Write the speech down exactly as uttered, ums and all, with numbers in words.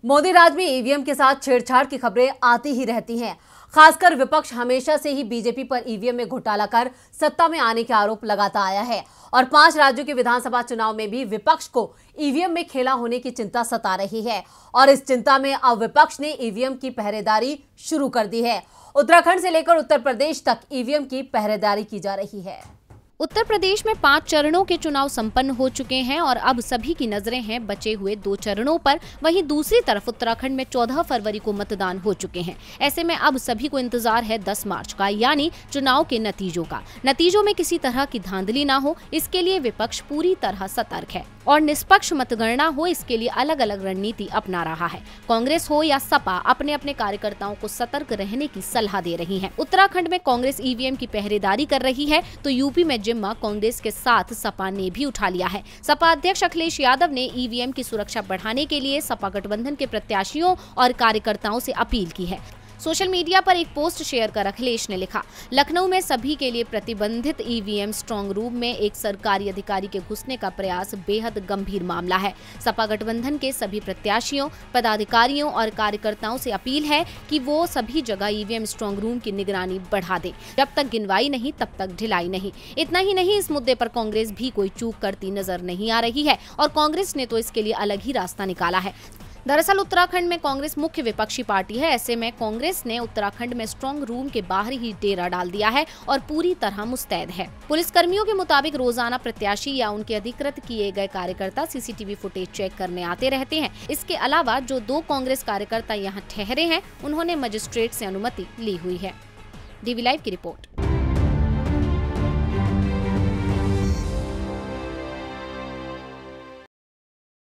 मोदी राज में ईवीएम के साथ छेड़छाड़ की खबरें आती ही रहती हैं। खासकर विपक्ष हमेशा से ही बीजेपी पर ईवीएम में घोटाला कर सत्ता में आने के आरोप लगाता आया है और पांच राज्यों के विधानसभा चुनाव में भी विपक्ष को ईवीएम में खेला होने की चिंता सता रही है और इस चिंता में अब विपक्ष ने ईवीएम की पहरेदारी शुरू कर दी है। उत्तराखंड से लेकर उत्तर प्रदेश तक ईवीएम की पहरेदारी की जा रही है। उत्तर प्रदेश में पाँच चरणों के चुनाव संपन्न हो चुके हैं और अब सभी की नजरें हैं बचे हुए दो चरणों पर। वहीं दूसरी तरफ उत्तराखंड में चौदह फरवरी को मतदान हो चुके हैं। ऐसे में अब सभी को इंतजार है दस मार्च का, यानी चुनाव के नतीजों का। नतीजों में किसी तरह की धांधली ना हो, इसके लिए विपक्ष पूरी तरह सतर्क है और निष्पक्ष मतगणना हो, इसके लिए अलग अलग रणनीति अपना रहा है। कांग्रेस हो या सपा अपने अपने कार्यकर्ताओं को सतर्क रहने की सलाह दे रही है। उत्तराखंड में कांग्रेस ईवीएम की पहरेदारी कर रही है तो यूपी में जिम्मा कांग्रेस के साथ सपा ने भी उठा लिया है। सपा अध्यक्ष अखिलेश यादव ने ईवीएम की सुरक्षा बढ़ाने के लिए सपा गठबंधन के प्रत्याशियों और कार्यकर्ताओं से अपील की है। सोशल मीडिया पर एक पोस्ट शेयर कर अखिलेश ने लिखा, लखनऊ में सभी के लिए प्रतिबंधित ईवीएम स्ट्रांग रूम में एक सरकारी अधिकारी के घुसने का प्रयास बेहद गंभीर मामला है। सपा गठबंधन के सभी प्रत्याशियों, पदाधिकारियों और कार्यकर्ताओं से अपील है कि वो सभी जगह ईवीएम स्ट्रांग रूम की निगरानी बढ़ा दें। जब तक गिनवाई नहीं तब तक ढिलाई नहीं। इतना ही नहीं, इस मुद्दे पर कांग्रेस भी कोई चूक करती नजर नहीं आ रही है और कांग्रेस ने तो इसके लिए अलग ही रास्ता निकाला है। दरअसल उत्तराखंड में कांग्रेस मुख्य विपक्षी पार्टी है। ऐसे में कांग्रेस ने उत्तराखंड में स्ट्रांग रूम के बाहर ही डेरा डाल दिया है और पूरी तरह मुस्तैद है। पुलिसकर्मियों के मुताबिक रोजाना प्रत्याशी या उनके अधिकृत किए गए कार्यकर्ता सीसीटीवी फुटेज चेक करने आते रहते हैं। इसके अलावा जो दो कांग्रेस कार्यकर्ता यहाँ ठहरे हैं, उन्होंने मजिस्ट्रेट से अनुमति ली हुई है। D V live report.